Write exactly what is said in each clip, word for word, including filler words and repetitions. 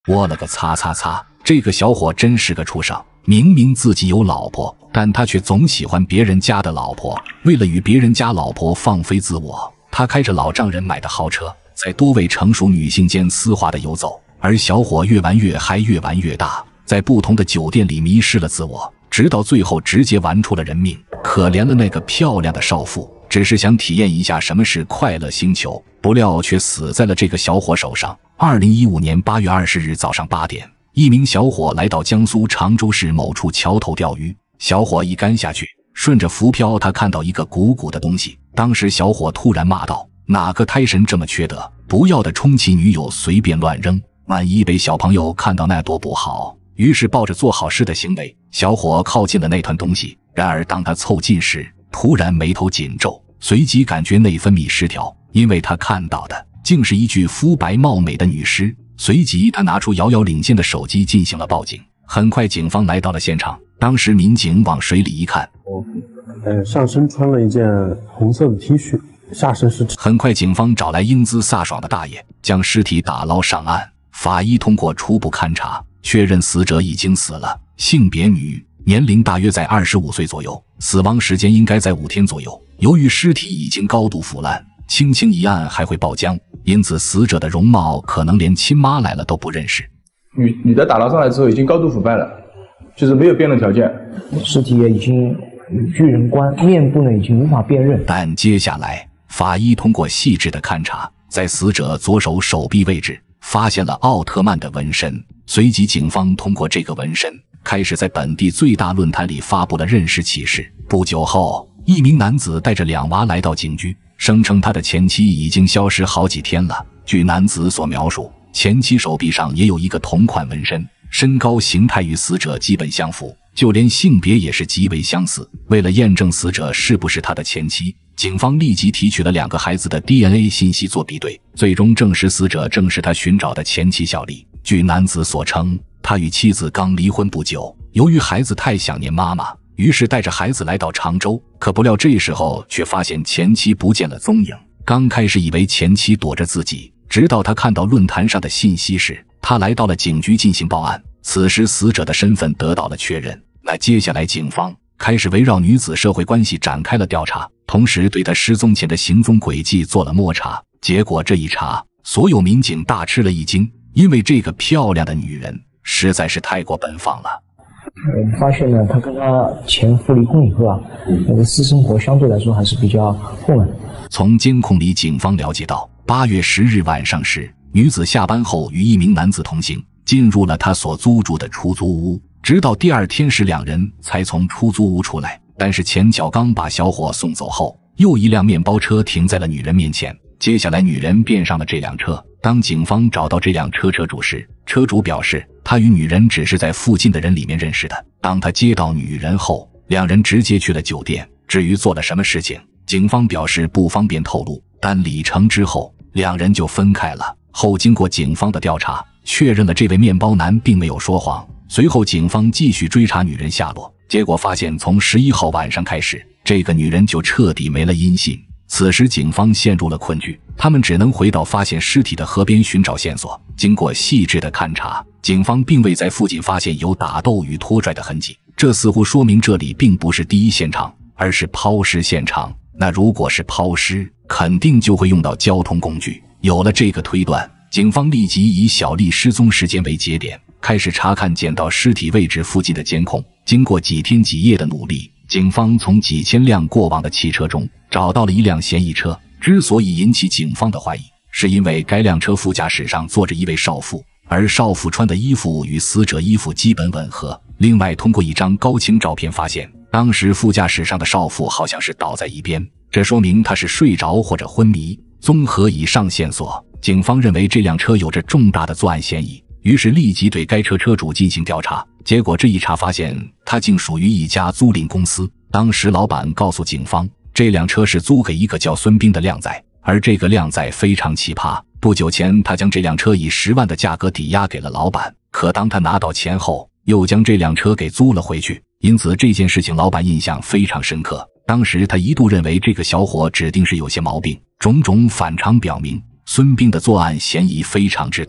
我了个擦擦擦！这个小伙真是个畜生！明明自己有老婆，但他却总喜欢别人家的老婆。为了与别人家老婆放飞自我，他开着老丈人买的豪车，在多位成熟女性间丝滑的游走。而小伙越玩越嗨，越玩越大，在不同的酒店里迷失了自我，直到最后直接玩出了人命。可怜了那个漂亮的少妇，只是想体验一下什么是快乐星球，不料却死在了这个小伙手上。二零一五年八月二十日早上八点，一名小伙来到江苏常州市某处桥头钓鱼。小伙一竿下去，顺着浮漂，他看到一个鼓鼓的东西。当时小伙突然骂道：“哪个胎神这么缺德，不要的充其女友随便乱扔，万一被小朋友看到那多不好。”于是抱着做好事的行为，小伙靠近了那团东西。然而当他凑近时，突然眉头紧皱，随即感觉内分泌失调，因为他看到的竟是一具肤白貌美的女尸。随即他拿出遥遥领先的手机进行了报警。很快警方来到了现场，当时民警往水里一看， 呃，上身穿了一件红色的 T 恤，下身是…… 很快警方找来英姿飒爽的大爷，将尸体打捞上岸。法医通过初步勘查，确认死者已经死了，性别女，年龄大约在二十五岁左右，死亡时间应该在五天左右。由于尸体已经高度腐烂，轻轻一按还会爆浆，因此死者的容貌可能连亲妈来了都不认识。 女女的打捞上来之后已经高度腐败了，就是没有辨认条件， 尸体也已经巨人观，面部呢已经无法辨认。 但接下来法医通过细致的勘查，在死者左手手臂位置发现了奥特曼的纹身。随即警方通过这个纹身开始在本地最大论坛里发布了认尸启事。不久后，一名男子带着两娃来到警局，声称他的前妻已经消失好几天了。据男子所描述，前妻手臂上也有一个同款纹身，身高形态与死者基本相符，就连性别也是极为相似。为了验证死者是不是他的前妻，警方立即提取了两个孩子的 D N A 信息做比对，最终证实死者正是他寻找的前妻小丽。据男子所称，他与妻子刚离婚不久，由于孩子太想念妈妈，于是带着孩子来到常州，可不料这时候却发现前妻不见了踪影。刚开始以为前妻躲着自己，直到他看到论坛上的信息时，他来到了警局进行报案。此时死者的身份得到了确认，那接下来警方开始围绕女子社会关系展开了调查，同时对她失踪前的行踪轨迹做了摸查。结果这一查，所有民警大吃了一惊，因为这个漂亮的女人实在是太过奔放了。 我们发现呢，他跟他前夫离婚以后啊，那个私生活相对来说还是比较混乱。 从监控里，警方了解到，八月十日晚上时，女子下班后与一名男子同行，进入了他所租住的出租屋，直到第二天时，两人才从出租屋出来。但是前脚刚把小伙送走后，又一辆面包车停在了女人面前。接下来女人便上了这辆车。当警方找到这辆车车主时，车主表示他与女人只是在附近的人里面认识的。当他接到女人后，两人直接去了酒店。至于做了什么事情，警方表示不方便透露，但礼成之后，两人就分开了。后经过警方的调查，确认了这位面包男并没有说谎。随后警方继续追查女人下落，结果发现从十一号晚上开始，这个女人就彻底没了音信。此时警方陷入了困局，他们只能回到发现尸体的河边寻找线索。经过细致的勘查，警方并未在附近发现有打斗与拖拽的痕迹，这似乎说明这里并不是第一现场，而是抛尸现场。那如果是抛尸，肯定就会用到交通工具。有了这个推断，警方立即以小丽失踪时间为节点，开始查看捡到尸体位置附近的监控。经过几天几夜的努力，警方从几千辆过往的汽车中找到了一辆嫌疑车。之所以引起警方的怀疑，是因为该辆车副驾驶上坐着一位少妇，而少妇穿的衣服与死者衣服基本吻合。另外，通过一张高清照片发现，当时副驾驶上的少妇好像是倒在一边，这说明她是睡着或者昏迷。综合以上线索，警方认为这辆车有着重大的作案嫌疑，于是立即对该车车主进行调查。结果这一查发现，他竟属于一家租赁公司。当时老板告诉警方，这辆车是租给一个叫孙斌的靓仔，而这个靓仔非常奇葩。不久前，他将这辆车以十万的价格抵押给了老板，可当他拿到钱后，又将这辆车给租了回去。因此这件事情老板印象非常深刻。当时他一度认为这个小伙指定是有些毛病。种种反常表明，孙斌的作案嫌疑非常之大。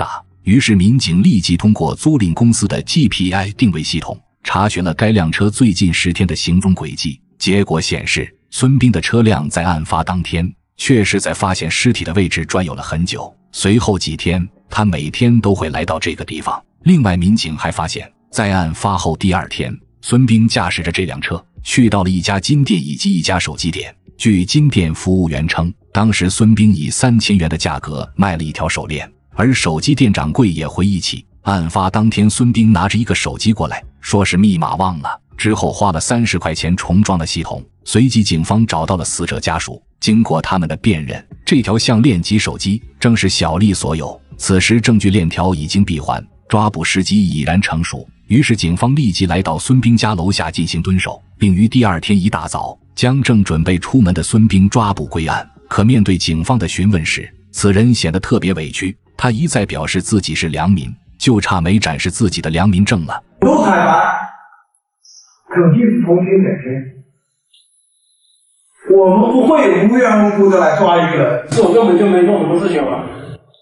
于是民警立即通过租赁公司的 G P S 定位系统查询了该辆车最近十天的行踪轨迹，结果显示孙斌的车辆在案发当天确实在发现尸体的位置转悠了很久，随后几天他每天都会来到这个地方。另外民警还发现，在案发后第二天，孙斌驾驶着这辆车去到了一家金店以及一家手机店。据金店服务员称，当时孙斌以三千元的价格卖了一条手链，而手机店掌柜也回忆起，案发当天孙斌拿着一个手机过来，说是密码忘了，之后花了三十块钱重装了系统。随即警方找到了死者家属，经过他们的辨认，这条项链及手机正是小丽所有。此时证据链条已经闭环，抓捕时机已然成熟，于是警方立即来到孙斌家楼下进行蹲守，并于第二天一大早将正准备出门的孙斌抓捕归案。可面对警方的询问时，此人显得特别委屈，他一再表示自己是良民，就差没展示自己的良民证了。 不坦白，肯定是同情减轻。我们不会无缘无故的来抓一个人，我根本就没做什么事情嘛。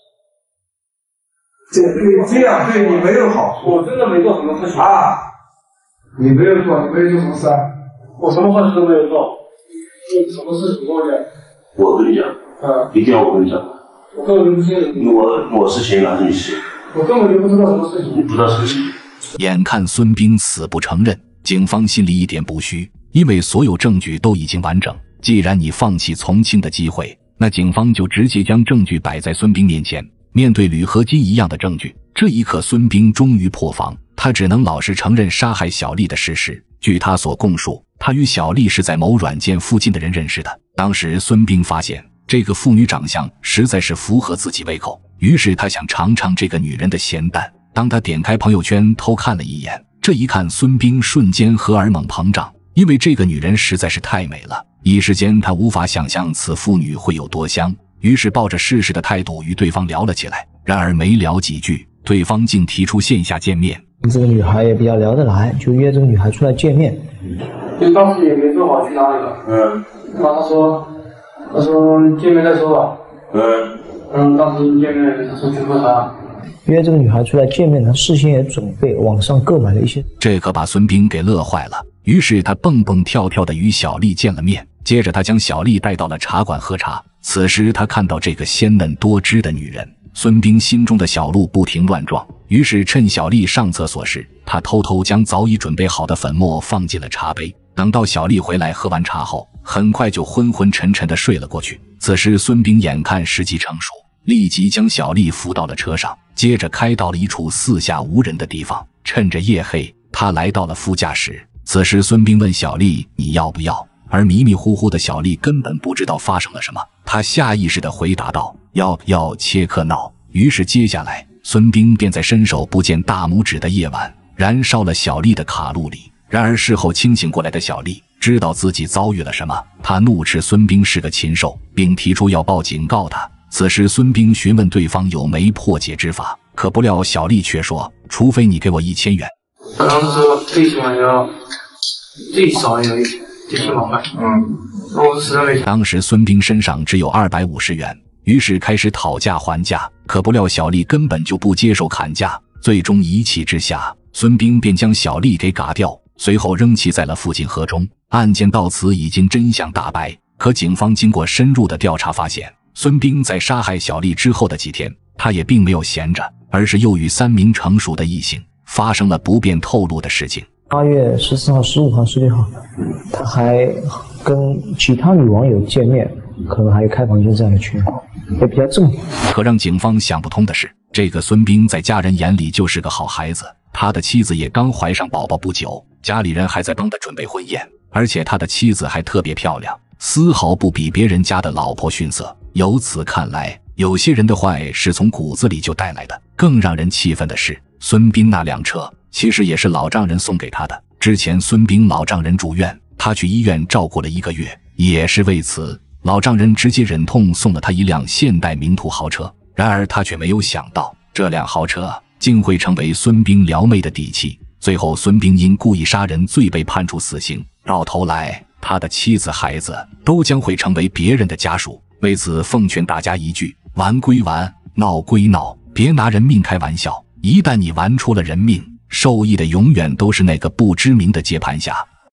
这这样对你没有好处。我真的没做什么事情啊！你没有做，你没有做什么事啊？我什么坏事都没有做。你什么事情跟我讲？ 我跟你讲，嗯，一定要我跟你讲。 我根本就不信任你。 我我是嫌疑还是你是？ 我根本就不知道什么事情。 你不知道什么事情。 眼看孙斌死不承认，警方心里一点不虚，因为所有证据都已经完整。既然你放弃从轻的机会，那警方就直接将证据摆在孙斌面前。面对铝合金一样的证据，这一刻孙斌终于破防，他只能老实承认杀害小丽的事实。据他所供述，他与小丽是在某软件附近的人认识的。当时孙斌发现这个妇女长相实在是符合自己胃口，于是他想尝尝这个女人的咸淡。当他点开朋友圈偷看了一眼，这一看孙斌瞬间荷尔蒙膨胀，因为这个女人实在是太美了，一时间他无法想象此妇女会有多香，于是抱着试试的态度与对方聊了起来。然而没聊几句，对方竟提出线下见面。 这个女孩也比较聊得来，就约这个女孩出来见面。 就当时也没说好去哪里了。嗯。然后他说，他说见面再说吧。嗯。嗯，当时见面他说去喝茶。 约这个女孩出来见面，他事先也准备网上购买了一些。 这可把孙斌给乐坏了，于是他蹦蹦跳跳的与小丽见了面。接着他将小丽带到了茶馆喝茶。此时他看到这个鲜嫩多汁的女人，孙斌心中的小鹿不停乱撞，于是趁小丽上厕所时，他偷偷将早已准备好的粉末放进了茶杯。等到小丽回来喝完茶后，很快就昏昏沉沉地睡了过去。此时孙斌眼看时机成熟，立即将小丽扶到了车上，接着开到了一处四下无人的地方。趁着夜黑，他来到了副驾驶。此时孙斌问小丽你要不要，而迷迷糊糊的小丽根本不知道发生了什么，她下意识地回答道要要切克闹。于是接下来孙斌便在伸手不见大拇指的夜晚燃烧了小丽的卡路里。然而事后清醒过来的小丽知道自己遭遇了什么，她怒斥孙斌是个禽兽，并提出要报警告他。此时孙斌询问对方有没破解之法，可不料小丽却说除非你给我一千元。 当时说最起码要最少也有一千，最起码块。嗯，我实在没钱。 当时孙斌身上只有二百五十元，于是开始讨价还价，可不料小丽根本就不接受砍价。最终一气之下，孙斌便将小丽给嘎掉，随后扔弃在了附近河中。案件到此已经真相大白，可警方经过深入的调查发现，孙斌在杀害小丽之后的几天，他也并没有闲着，而是又与三名成熟的异性发生了不便透露的事情。 八月十四号、十五号、十六号，他还跟其他女网友见面，可能还有开房间这样的情况，也比较正常。 可让警方想不通的是，这个孙斌在家人眼里就是个好孩子，他的妻子也刚怀上宝宝不久，家里人还在帮他准备婚宴，而且他的妻子还特别漂亮，丝毫不比别人家的老婆逊色。由此看来，有些人的坏是从骨子里就带来的。更让人气愤的是，孙斌那辆车其实也是老丈人送给他的。之前孙斌老丈人住院，他去医院照顾了一个月，也是为此，老丈人直接忍痛送了他一辆现代名图豪车。然而他却没有想到，这辆豪车竟会成为孙斌撩妹的底气。最后孙斌因故意杀人罪被判处死刑，到头来他的妻子孩子都将会成为别人的家属。为此奉劝大家一句，玩归玩，闹归闹， 别拿人命开玩笑，一旦你玩出了人命，受益的永远都是那个不知名的接盘侠。